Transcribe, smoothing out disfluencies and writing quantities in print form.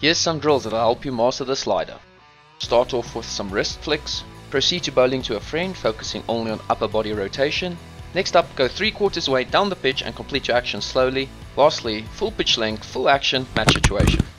Here's some drills that will help you master the slider. Start off with some wrist flicks. Proceed to bowling to a friend, focusing only on upper body rotation. Next up, go 3/4 way down the pitch and complete your action slowly. Lastly, full pitch length, full action, match situation.